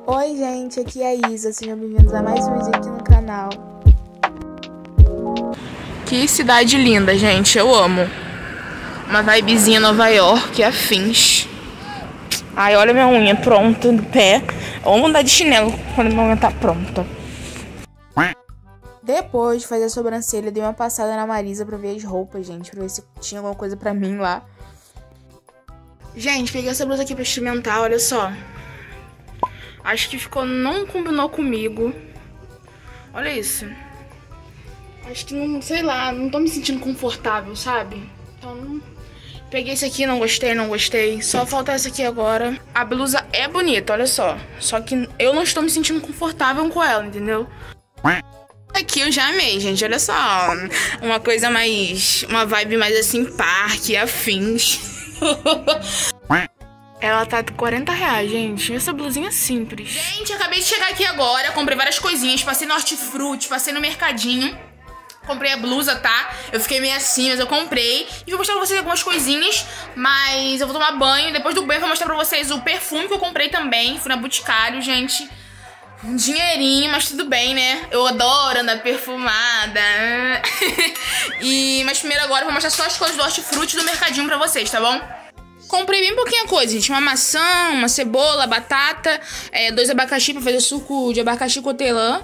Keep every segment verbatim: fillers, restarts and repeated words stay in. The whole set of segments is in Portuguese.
Oi gente, aqui é a Isa, sejam bem-vindos a mais um vídeo aqui no canal. Que cidade linda, gente, eu amo. Uma vibezinha Nova York, afins. Ai, olha minha unha pronta no pé. Eu amo andar de chinelo quando minha unha tá pronta. Depois de fazer a sobrancelha, dei uma passada na Marisa pra ver as roupas, gente, pra ver se tinha alguma coisa pra mim lá. Gente, peguei essa blusa aqui pra experimentar, olha só. Acho que ficou, não combinou comigo. Olha isso. Acho que não, sei lá, não tô me sentindo confortável, sabe? Então, não... peguei esse aqui, não gostei, não gostei. Só falta essa aqui agora. A blusa é bonita, olha só. Só que eu não estou me sentindo confortável com ela, entendeu? Aqui eu já amei, gente, olha só. Uma coisa mais... uma vibe mais assim, parque, afins. Ela tá de quarenta reais, gente. Essa blusinha simples. Gente, acabei de chegar aqui agora. Comprei várias coisinhas. Passei no Hortifruti, passei no mercadinho. Comprei a blusa, tá? Eu fiquei meio assim, mas eu comprei. E vou mostrar pra vocês algumas coisinhas. Mas eu vou tomar banho. Depois do banho eu vou mostrar pra vocês o perfume que eu comprei também. Fui na Boticário, gente. Um dinheirinho, mas tudo bem, né? Eu adoro andar perfumada. e, mas primeiro agora eu vou mostrar só as coisas do Hortifruti e do mercadinho pra vocês, tá bom? Comprei bem pouquinha coisa, gente. Uma maçã, uma cebola, batata, é, dois abacaxi pra fazer suco de abacaxi com hortelã.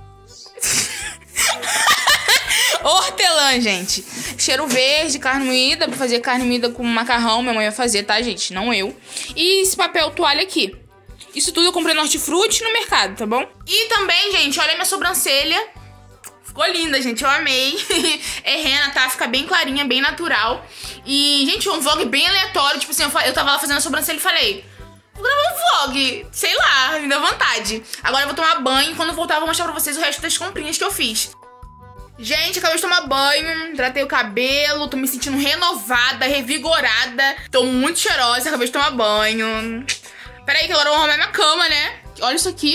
Hortelã, gente. Cheiro verde, carne moída, pra fazer carne moída com macarrão. Minha mãe vai fazer, tá, gente? Não eu. E esse papel toalha aqui. Isso tudo eu comprei no Hortifruti no mercado, tá bom? E também, gente, olha minha sobrancelha. Ficou linda, gente, eu amei. É rena, tá? Fica bem clarinha, bem natural. E, gente, um vlog bem aleatório. Tipo assim, eu tava lá fazendo a sobrancelha e falei, vou gravar um vlog, sei lá, me deu vontade. Agora eu vou tomar banho e quando eu voltar eu vou mostrar pra vocês o resto das comprinhas que eu fiz. Gente, acabei de tomar banho, hidratei o cabelo, tô me sentindo renovada, revigorada. Tô muito cheirosa, acabei de tomar banho. Peraí que agora eu vou arrumar minha cama, né? Olha isso aqui.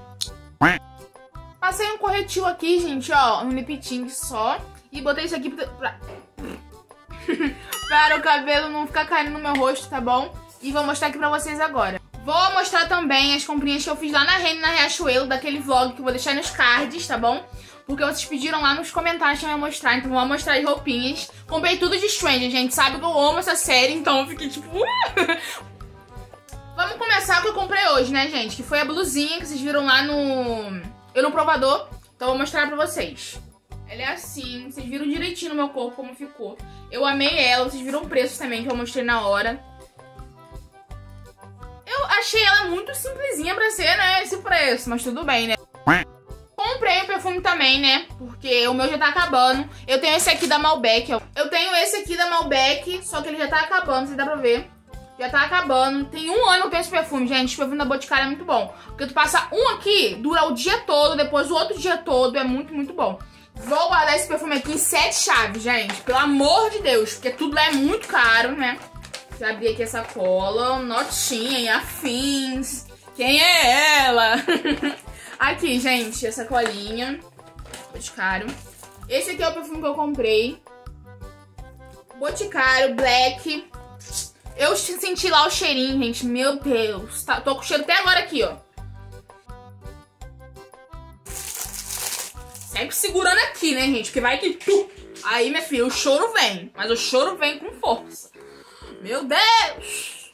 Passei um corretivo aqui, gente, ó, um lip tint só. E botei isso aqui pra... para o cabelo não ficar caindo no meu rosto, tá bom? E vou mostrar aqui pra vocês agora. Vou mostrar também as comprinhas que eu fiz lá na Renner, na Riachuelo, daquele vlog que eu vou deixar nos cards, tá bom? Porque vocês pediram lá nos comentários que eu ia mostrar, então vou mostrar as roupinhas. Comprei tudo de Stranger, gente, sabe que eu amo essa série, então eu fiquei tipo... Vamos começar com o que eu comprei hoje, né, gente? Que foi a blusinha que vocês viram lá no... eu no provador, então eu vou mostrar pra vocês. Ela é assim, vocês viram direitinho no meu corpo como ficou. Eu amei ela, vocês viram o preço também que eu mostrei na hora. Eu achei ela muito simplesinha pra ser, né, esse preço, mas tudo bem, né. Comprei o perfume também, né, porque o meu já tá acabando. Eu tenho esse aqui da Malbec, ó. Eu tenho esse aqui da Malbec, só que ele já tá acabando, se dá pra ver. Já tá acabando. Tem um ano que eu tenho esse perfume, gente. Esse perfume da Boticário é muito bom. Porque tu passa um aqui, dura o dia todo, depois o outro dia todo. É muito, muito bom. Vou guardar esse perfume aqui em sete chaves, gente. Pelo amor de Deus. Porque tudo lá é muito caro, né? Deixa eu abrir aqui essa cola. Notinha e afins. Quem é ela? Aqui, gente, essa colinha. Boticário. Esse aqui é o perfume que eu comprei. Boticário, Black. Eu senti lá o cheirinho, gente. Meu Deus. Tá, tô com o cheiro até agora aqui, ó. Sempre segurando aqui, né, gente? Porque vai que... Aí, minha filha, o choro vem. Mas o choro vem com força. Meu Deus.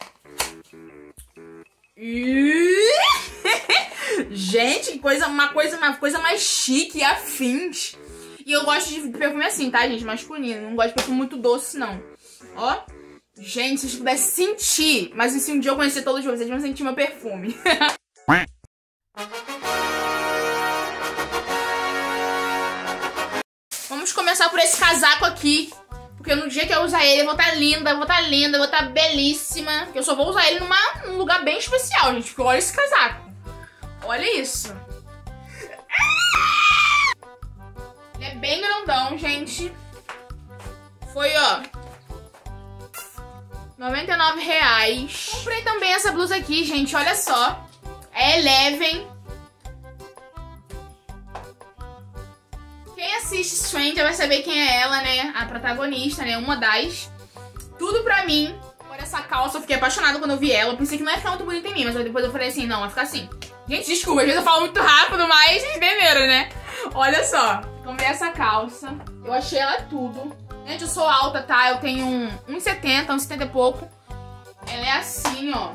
Gente, que coisa, uma, coisa, uma coisa mais chique e afins. E eu gosto de perfume assim, tá, gente? Masculino. Não gosto de perfume muito doce, não. Ó. Gente, se vocês pudessem sentir, mas se um dia eu conhecer todos vocês, vão sentir meu perfume. Vamos começar por esse casaco aqui. Porque no dia que eu usar ele, eu vou estar linda, eu vou estar linda, eu vou estar belíssima. Porque eu só vou usar ele numa, num lugar bem especial, gente. Porque olha esse casaco. Olha isso. Ele é bem grandão, gente. Foi, ó, noventa e nove reais. Comprei também essa blusa aqui, gente, olha só. É Eleven. Quem assiste Stranger vai saber quem é ela, né? A protagonista, né? Uma das. Tudo pra mim. Por essa calça, eu fiquei apaixonada quando eu vi ela. Eu pensei que não ia ficar muito bonita em mim, mas depois eu falei assim, não, vai ficar assim. Gente, desculpa, às vezes eu falo muito rápido, mas vocês entenderam, né? Olha só, comprei essa calça. Eu achei ela tudo. Gente, eu sou alta, tá? Eu tenho um um e setenta, um e setenta e pouco. Ela é assim, ó.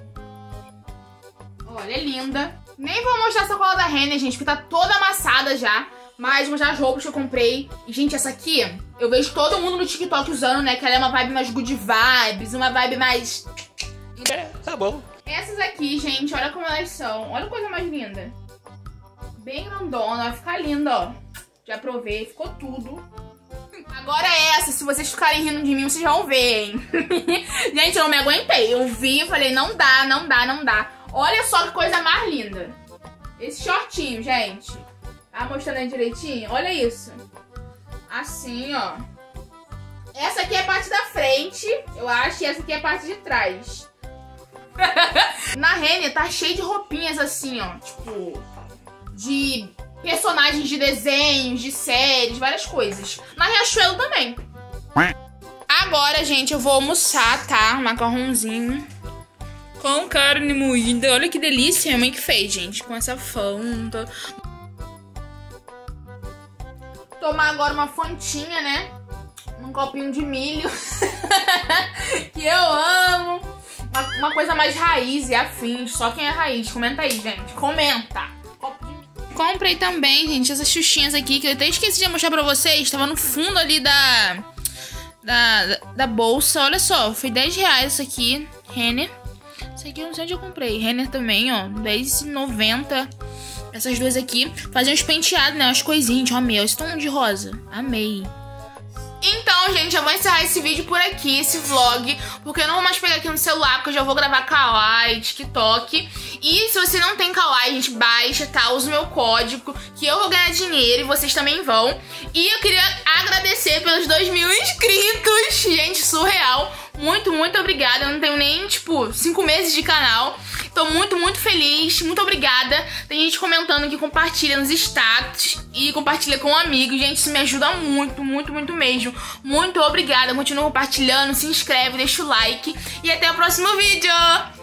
Olha, é linda. Nem vou mostrar a sacola da Renner, gente, porque tá toda amassada já. Mas vou mostrar as roupas que eu comprei. E, gente, essa aqui, eu vejo todo mundo no TikTok usando, né? Que ela é uma vibe mais good vibes, uma vibe mais... É, tá bom. Essas aqui, gente, olha como elas são. Olha a coisa mais linda. Bem grandona, vai ficar linda, ó. Já provei, ficou tudo. Agora essa, se vocês ficarem rindo de mim, vocês vão ver, hein? Gente, eu não me aguentei. Eu vi e falei, não dá, não dá, não dá. Olha só que coisa mais linda. Esse shortinho, gente. Tá mostrando aí direitinho? Olha isso. Assim, ó. Essa aqui é a parte da frente, eu acho, e essa aqui é a parte de trás. Na Renner tá cheio de roupinhas assim, ó. Tipo, de personagens de desenhos, de séries, várias coisas. Na Riachuelo também. Agora, gente, eu vou almoçar, tá? Um macarrãozinho com carne moída. Olha que delícia, minha mãe que fez, gente. Com essa fanta. Tomar agora uma fantinha, né? Num copinho de milho. Que eu amo. Uma, uma coisa mais raiz e afins. Só quem é raiz. Comenta aí, gente. Comenta. Comprei também, gente, essas xuxinhas aqui, que eu até esqueci de mostrar pra vocês. Tava no fundo ali da, da, da bolsa. Olha só, foi dez reais isso aqui. Renner. Isso aqui eu não sei onde eu comprei. Renner também, ó. dez e noventa. Essas duas aqui. Fazer uns penteados, né? Umas coisinhas. Ó, meu, esse tom de rosa. Amei. Então, gente, eu vou encerrar esse vídeo por aqui, esse vlog, porque eu não vou mais pegar aqui no celular, porque eu já vou gravar Kawaii, TikTok. E se você não tem Kawaii, gente, baixa, tá? Usa o meu código, que eu vou ganhar dinheiro e vocês também vão. E eu queria agradecer pelos dois mil inscritos, gente, surreal. Muito, muito obrigada. Eu não tenho nem, tipo, cinco meses de canal. Tô muito, muito feliz. Muito obrigada. Tem gente comentando que compartilha nos status e compartilha com amigos. Gente, isso me ajuda muito, muito, muito mesmo. Muito obrigada. Continua compartilhando, se inscreve, deixa o like. E até o próximo vídeo.